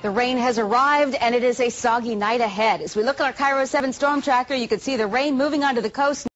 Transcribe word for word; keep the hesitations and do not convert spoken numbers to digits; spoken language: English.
The rain has arrived and it is a soggy night ahead. As we look at our KIRO seven storm tracker, you can see the rain moving onto the coast.